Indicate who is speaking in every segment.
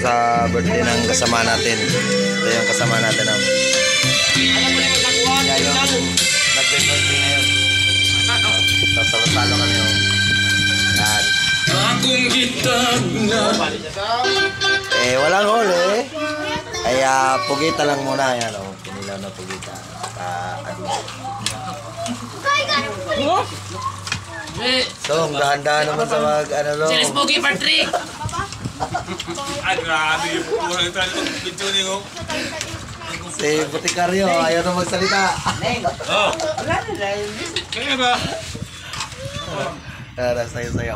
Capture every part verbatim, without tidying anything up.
Speaker 1: sa birthday ng kasama natin. Ito yung kasama natin. Oh. Yan yung nag-birthday ngayon. Sasalo kami. Oh. Yan. Eh, walang huli. Kaya pugita lang muna. Yan, oh. Pinilaw na pugita. Uh, so, ang dahan-dahan naman sa mag, ano lo.
Speaker 2: Silis Pogi part three.
Speaker 3: Ay, grabe yung pupulang ito. Pitunin ko.
Speaker 1: Si Boticario, ayaw na magsalita.
Speaker 3: Oh. Kaya ba?
Speaker 1: Tara, sayo-sayo.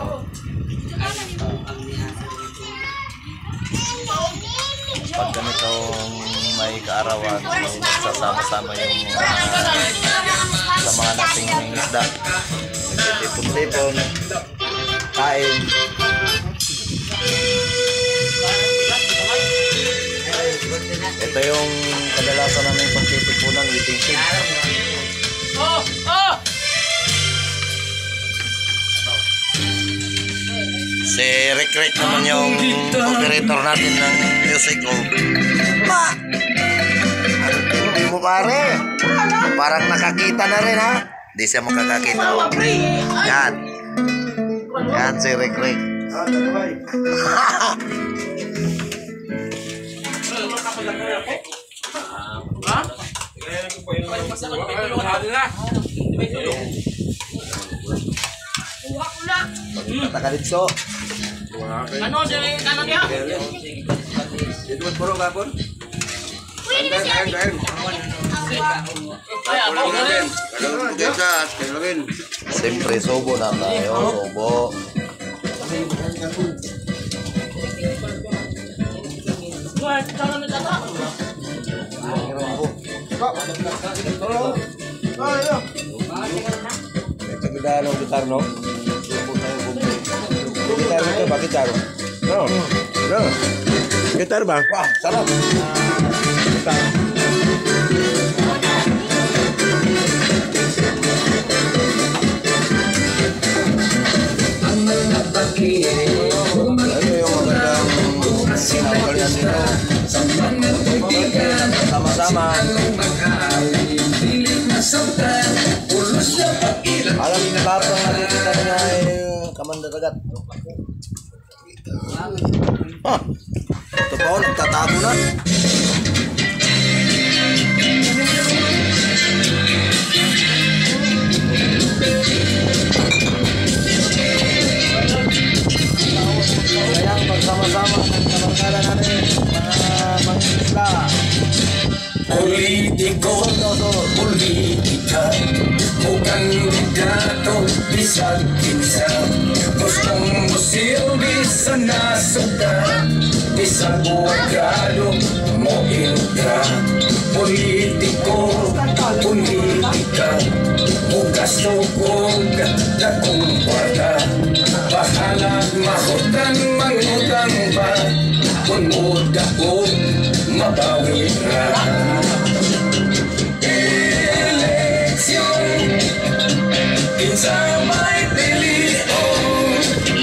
Speaker 1: Pag ganitong may kaarawan, magsasama-sama yung uh, sa mga nating isda. Nagtitipon-tipon, kain. Ito yung kadalasan namin pagtitipunan, waiting shed.
Speaker 2: Oh! Oh!
Speaker 1: Si Rick Rick naman yung operator natin ng music. Oh. Ma! Ano hindi mo pare? Parang nakakita na rin ha? Hindi siya makakakita. Oh. Yan. Yan si Rick Rick. Takalitso.
Speaker 2: Ano si ano niya?
Speaker 3: Dito mas burong kapon? Kain, kain, kain.
Speaker 2: Ay, ako na rin.
Speaker 3: Dekas, kailawin.
Speaker 1: Siyempre, sobo na tayo. Sobo.
Speaker 2: Guard, saan na tata?
Speaker 1: Ito gudalo, gitar, no? Gitar ito ba? Gitar? No. No. Gitar ba? Wah, sarap. Gitar. Ano yung magandang sinagalian nito? Sama-sama. Alam niyo lahat ng nakikita niya ay kamandadagat. Ah, ito pa ako, nagtatago na. Sayang magsama-sama ng kamarkada natin, mga mangisla.
Speaker 4: Politiko, politika, bukan kandidato, bisag kinsa. Gustong musilbi sa nasuka, bisag buwagado mo intra. Politiko, politika, bukas tukog dakong kwarta. Bahalag mahutan, mangutang ba, kung muda ko mabawi na. Eleksyon, kinsa may pilion,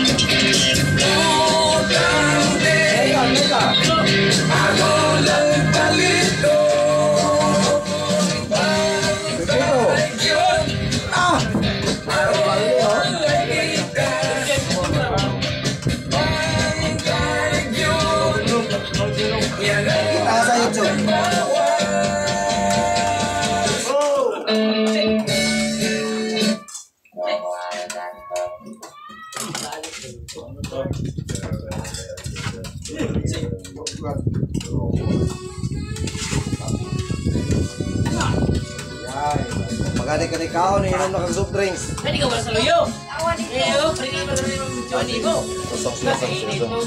Speaker 4: utang din, ako lang palito. Pagkagyon, ako lang ikas. Pagkagyon, yan ang
Speaker 1: Sa YouTube. Pagkali-kali kaon, inom na kang soft drinks.
Speaker 2: Pwede ka wala sa luyo. Eh, oh, pwede ka wala yung Johnny mo.
Speaker 1: Tusok sila sa
Speaker 2: Nakainit mo.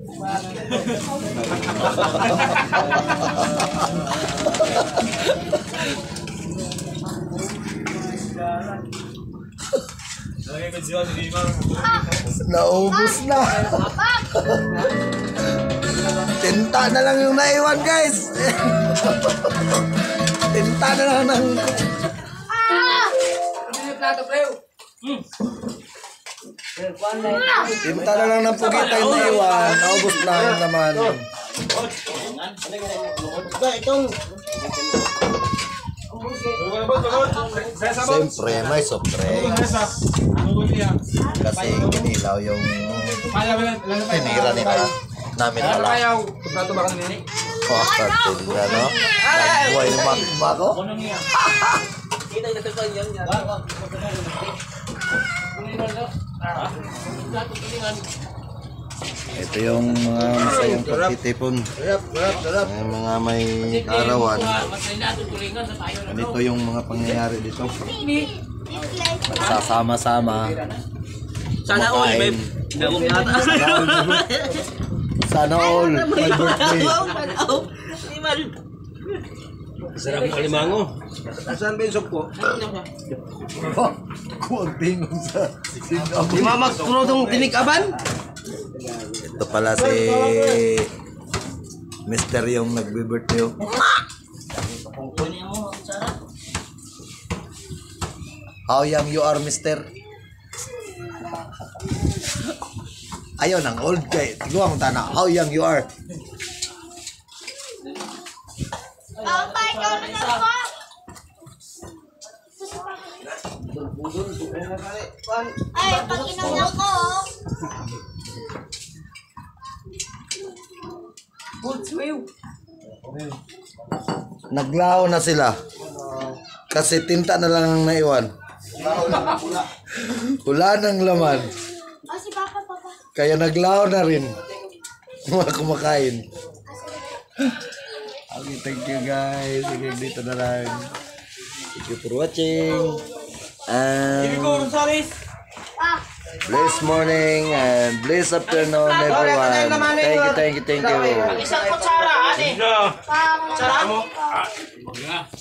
Speaker 1: Naubos na. Tinta na lang yung naiwan, guys. Tinta na lang ng...
Speaker 2: plato, preo. Hmm.
Speaker 1: Tinta na lang ng pugita yung naiwan. Naubos na yun naman.
Speaker 2: Itong
Speaker 1: Siyempre, may soft drinks. Kasi kinilaw yung tinira nila. Namin wala.
Speaker 3: Pagkato ba kami?
Speaker 1: Oh, kartil na, no? Nagbuhay ng magma ko. Ito yung mga masayang pagtitipon. Yung mga may karawan. Ganito yung mga pangyayari dito. Nagsasama-sama.
Speaker 2: sana all, babe.
Speaker 1: Sana all. Sana all. My birthday.
Speaker 3: Sarap ng alimango. Saan ba yung soup ko?
Speaker 1: Kuwag tingong sa singaw.
Speaker 2: Di mamak krudong tinikaban.
Speaker 1: Ito pala si Mister yung nagbe-birthday. How young you are, Mister? Ayaw ng old guy. Tiguang tana. How young you are?
Speaker 5: Ay, pag inom ako.
Speaker 1: Naglaho na sila. Kasi tinta na lang ang naiwan. Wala nang laman.
Speaker 5: Oh, si Papa, Papa.
Speaker 1: Kaya naglaho na rin. Mga kumakain. Okay, thank you guys. Hanggang dito na lang. Thank you for watching. And
Speaker 5: Ah,
Speaker 1: blessed morning and blessed afternoon everyone. Thank you, thank you, thank you.
Speaker 2: Isang kutsara, ate.
Speaker 5: pa,
Speaker 2: Kutsara mo?
Speaker 5: pa.